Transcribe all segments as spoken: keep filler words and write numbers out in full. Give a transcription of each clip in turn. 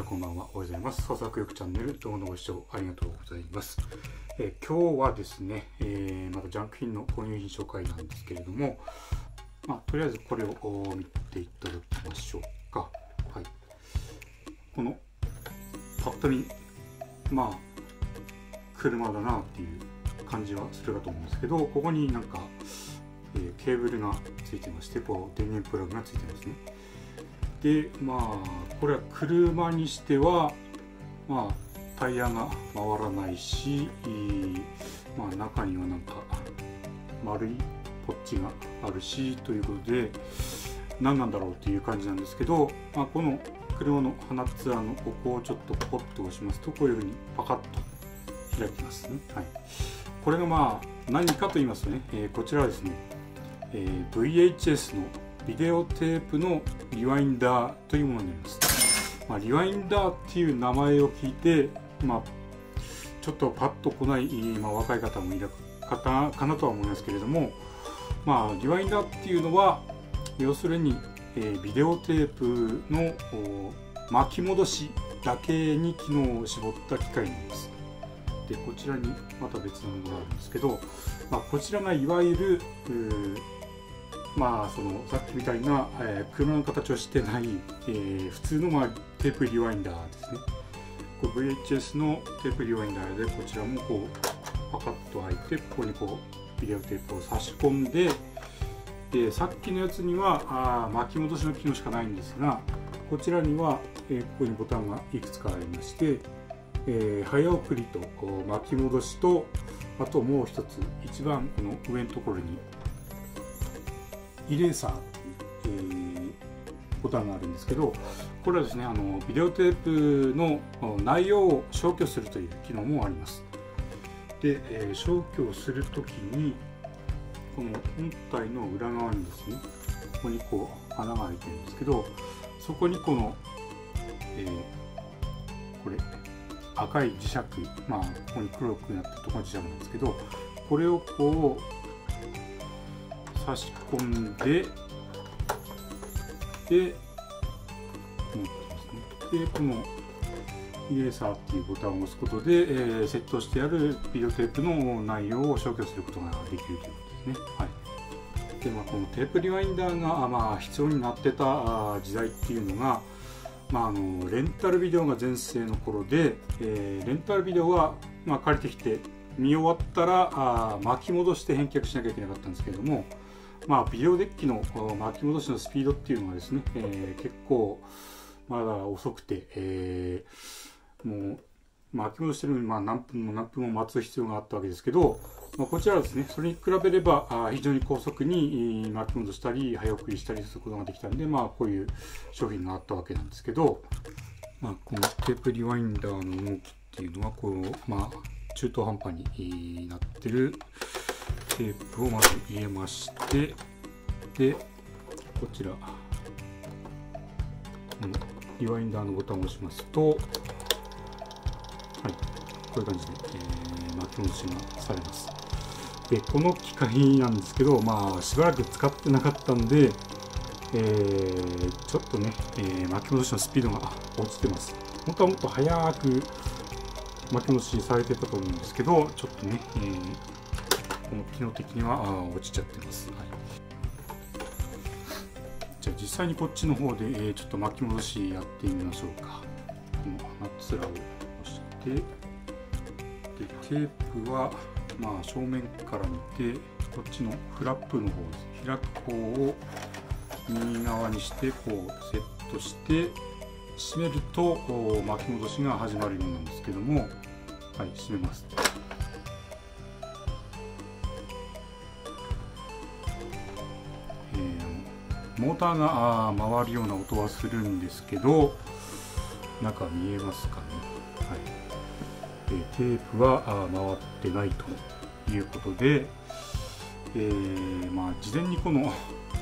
こんばんは。おはようございます。創作力チャンネル動画のご視聴ありがとうございます。えー、今日はですね、えー、またジャンク品の購入品紹介なんですけれども、まあ、とりあえずこれを見ていただきましょうか。はい。このパッと見、まあ車だなっていう感じはするかと思うんですけど、ここになんか、えー、ケーブルがついてまして、こう電源プラグがついてますね。で、まあこれは車にしては、まあタイヤが回らないし、まあ中にはなんか丸いポッチがあるしということで、何なんだろうっていう感じなんですけど、まあ、この車の鼻ツアーのここをちょっとポッと押しますと、こういうふうにパカッと開きますね。はい、これがまあ何かと言いますとね、えー、こちらはですね、えー、ブイエイチエス のビデオテープのリワインダーというものになります。まあ、リワインダーっていう名前を聞いて、まあ、ちょっとパッと来ない、まあ、若い方もいる方かなとは思いますけれども、まあ、リワインダーっていうのは要するに、えー、ビデオテープの巻き戻しだけに機能を絞った機械なんです。で、こちらにまた別のものがあるんですけど、まあ、こちらがいわゆるまあそのさっきみたいな、えー、車の形をしてない、えー、普通の、まあ、テープリワインダーですね。こう ブイエイチエス のテープリワインダーで、こちらもこうパカッと開いて、ここにこうビデオテープを差し込んで、でさっきのやつにはあ巻き戻しの機能しかないんですが、こちらには、えー、ここにボタンがいくつかありまして、えー、早送りと巻き戻しと、あともう一つ一番この上のところにイレーサーっていう、えー、ボタンがあるんですけど、これはですね、あのビデオテープの内容を消去するという機能もあります。で、えー、消去をするときに、この本体の裏側にですね、ここにこう穴が開いてるんですけど、そこにこの、えー、これ赤い磁石、まあここに黒くなってるところが磁石なんですけど、これをこう差し込んで、で、でこのイレーサーっていうボタンを押すことで、えー、セットしてあるビデオテープの内容を消去することができるということですね。はい。で、まあ、このテープリワインダーが、まあ、必要になってた時代っていうのが、まあ、あのレンタルビデオが全盛の頃で、えー、レンタルビデオは、まあ、借りてきて見終わったらあ巻き戻して返却しなきゃいけなかったんですけれども、まあ、ビデオデッキの巻き戻しのスピードっていうのはですね、えー、結構まだ遅くて、えー、もう巻き戻してるのにまあ何分も何分も待つ必要があったわけですけど、まあ、こちらはですね、それに比べればあ非常に高速に巻き戻したり早送りしたりすることができたので、まあ、こういう商品があったわけなんですけど、まあ、このテープリワインダーの動きっていうのはこう、まあ、中途半端になってるテープをまず入れまして、でこちらこのリワインダーのボタンを押しますと、はい、こういう感じで、えー、巻き戻しがされます。でこの機械なんですけど、まあしばらく使ってなかったんで、えー、ちょっとね、えー、巻き戻しのスピードが落ちてます。本当はもっと早く巻き戻しされてたと思うんですけど、ちょっとね、えーこの機能的には落ちちゃってます。はい、じゃあ実際にこっちの方で、えー、ちょっと巻き戻しやってみましょうか。この鼻つらを押して、でテープはまあ正面から見て、こっちのフラップの方です。開く方を右側にしてこうセットして閉めると巻き戻しが始まるようなんですけども、はい、閉めます。モーターが回るような音はするんですけど、中見えますかね。はい、えテープは回ってないということで、えー、まあ事前にこの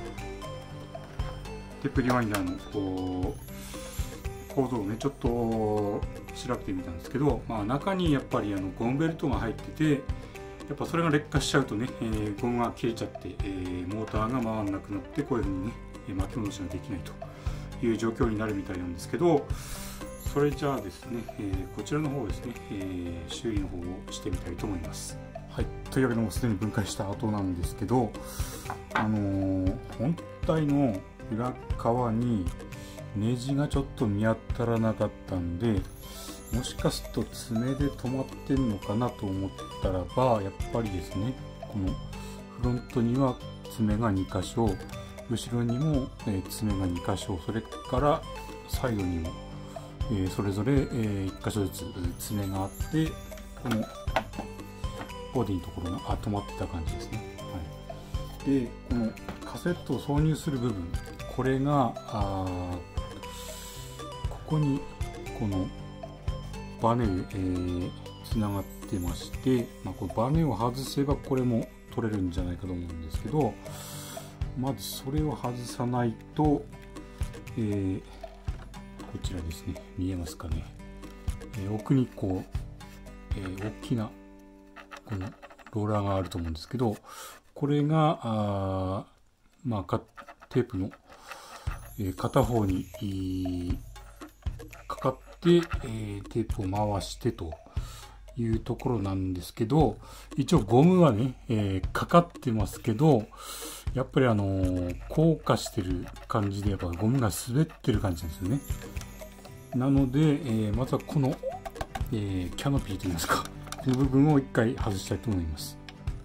テープリワインダーのこう構造をねちょっと調べてみたんですけど、まあ、中にやっぱりあのゴムベルトが入ってて、やっぱそれが劣化しちゃうとね、えー、ゴムが切れちゃって、えー、モーターが回らなくなって、こういうふうにね巻き戻しができないという状況になるみたいなんですけど、 それじゃあですね、えー、こちらの方ですね、えー、修理の方をしてみたいと思います。はい、というわけでもうすでに分解した後なんですけど、あのー、本体の裏側にネジがちょっと見当たらなかったんで、もしかすると爪で止まってんのかなと思ったらば、やっぱりですね、このフロントには爪がにかしょ、後ろにも、えー、爪がにかしょ、それからサイドにも、えー、それぞれ、えー、いっかしょずつ爪があって、このボディのところが止まってた感じですね。はい、で、このカセットを挿入する部分、これがあここにこのバネで、えー、つながってまして、まあ、このバネを外せばこれも取れるんじゃないかと思うんですけど、まずそれを外さないと、えー、こちらですね、見えますかね、えー、奥にこう、えー、大きなこのローラーがあると思うんですけど、これがあまあテープの、えー、片方に、えー、かかって、えー、テープを回してというところなんですけど、一応ゴムはね、えー、かかってますけど、やっぱりあのー、硬化してる感じで、やっぱゴムが滑ってる感じなんですよね。なので、えー、まずはこの、えー、キャノピーといいますか、この部分を一回外したいと思います。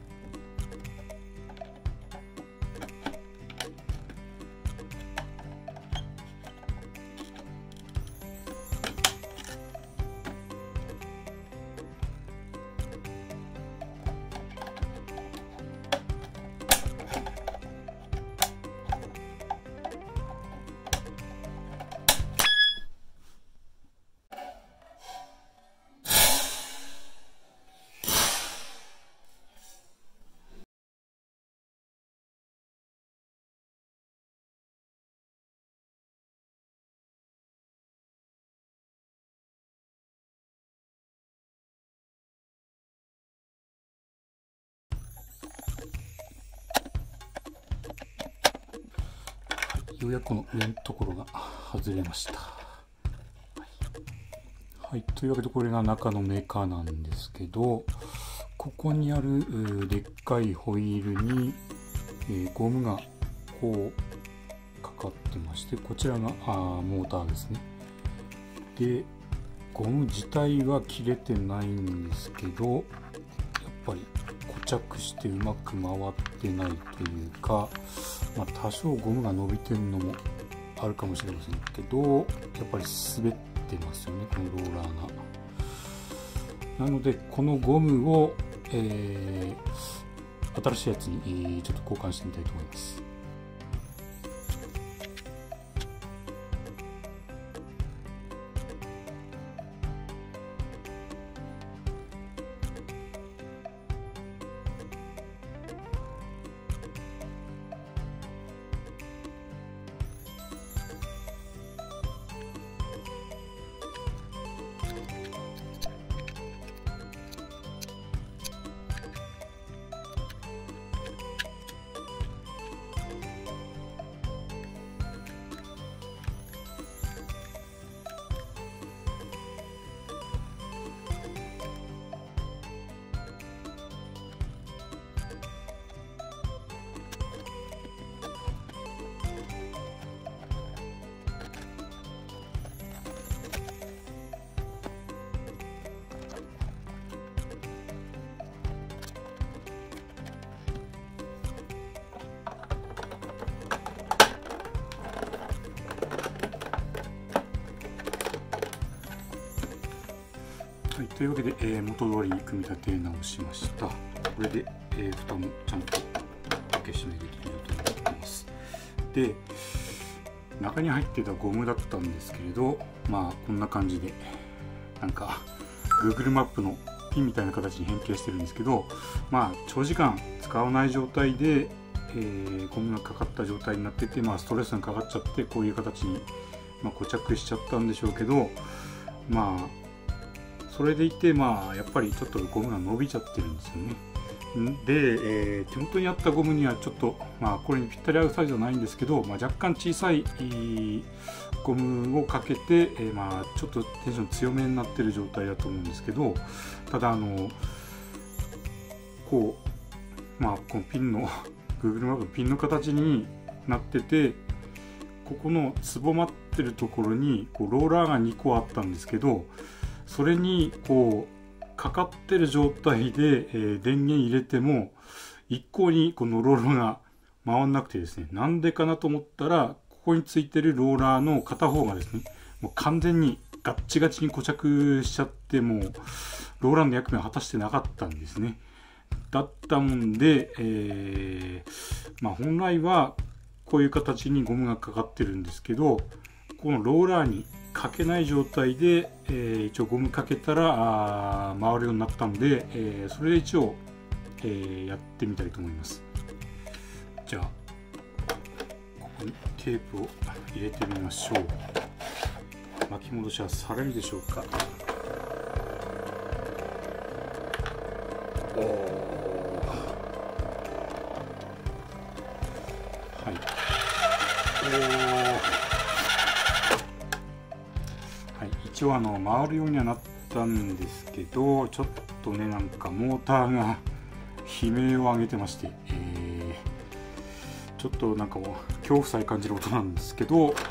ようやくこの上のところが外れました。はい、はい、というわけでこれが中のメーカーなんですけど、ここにあるでっかいホイールに、えー、ゴムがこうかかってまして、こちらがあモーターですね。で、ゴム自体は切れてないんですけど、やっぱり固着してうまく回ってないというか、まあ、多少ゴムが伸びてるのもあるかもしれませんけど、やっぱり滑ってますよね、このローラーが。なのでこのゴムを、えー、新しいやつに、えー、ちょっと交換してみたいと思います。はい、というわけで、えー、元通りに組み立て直しました。これで、えー、蓋もちゃんと開け閉めできると思ってます。で、中に入ってたゴムだったんですけれど、まあこんな感じでなんか Google マップのピンみたいな形に変形してるんですけど、まあ長時間使わない状態で、えー、ゴムがかかった状態になってて、まあ、ストレスがかかっちゃってこういう形に、まあ、固着しちゃったんでしょうけど、まあそれでいて、まあやっぱりちょっとゴムが伸びちゃってるんですよね。で、えー、手元にあったゴムにはちょっと、まあ、これにぴったり合うサイズはないんですけど、まあ、若干小さいゴムをかけて、えー、まあちょっとテンション強めになってる状態だと思うんですけど、ただあのこうまあこのピンのGoogle マップのピンの形になってて、ここのつぼまってるところにこうローラーがにこあったんですけど、それにこうかかってる状態で、えー、電源入れても一向にこのローラーが回んなくてですね、なんでかなと思ったら、ここについてるローラーの片方がですね、もう完全にガッチガチに固着しちゃって、もうローラーの役目を果たしてなかったんですね。だったもんで、えー、まあ本来はこういう形にゴムがかかってるんですけど、このローラーにかけない状態で、えー、一応ゴムかけたらあ回るようになったんで、えー、それで一応、えー、やってみたいと思います。じゃあここにテープを入れてみましょう。巻き戻しはされるでしょうか。おー、はい、おー、はい、一応あの回るようにはなったんですけど、ちょっとねなんかモーターが悲鳴を上げてまして、えー、ちょっとなんかもう恐怖さえ感じる音なんですけど、はい、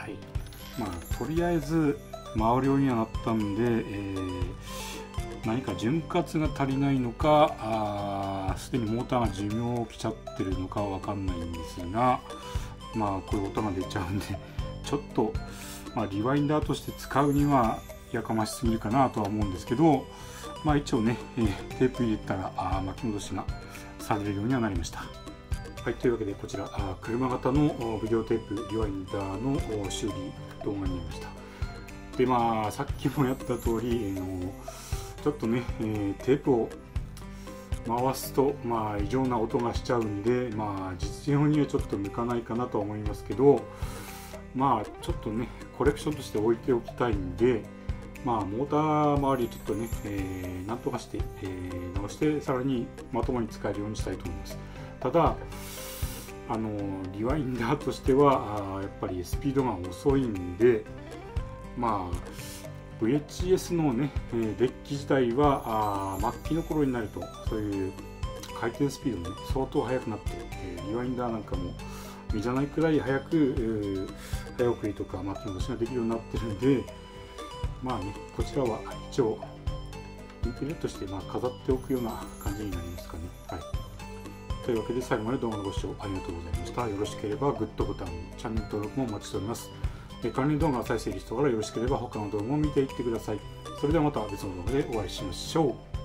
まあとりあえず回るようにはなったんで、えー、何か潤滑が足りないのか、すでにモーターが寿命を来ちゃってるのかは分かんないんですが、まあこういう音が出ちゃうんで、ちょっと、まあ、リワインダーとして使うにはやかましすぎるかなとは思うんですけど、まあ一応ね、えー、テープ入れたらあ巻き戻しがされるようにはなりました。はい、というわけでこちらあ車型のビデオテープリワインダーの修理動画になりました。でまあさっきもやった通り、えー、ちょっとね、えー、テープを回すと、まあ、異常な音がしちゃうんで、まあ、実用にはちょっと向かないかなとは思いますけど、まあちょっとねコレクションとして置いておきたいんで、まあモーター周りちょっとね、えー、なんとかして、えー、直してさらにまともに使えるようにしたいと思います。ただあのリワインダーとしてはあやっぱりスピードが遅いんで、まあ ブイエイチエス のねデッキ自体はあ末期の頃になるとそういう回転スピードね相当速くなって、えー、リワインダーなんかもいいじゃないくらい早く、えー、早送りとか巻き戻しができるようになってるんで、まあねこちらは一応インテリアとしてまあ飾っておくような感じになりますかね。はい、というわけで最後まで動画のご視聴ありがとうございました。よろしければグッドボタン、チャンネル登録もお待ちしております。関連動画再生リストからよろしければ他の動画も見ていってください。それではまた別の動画でお会いしましょう。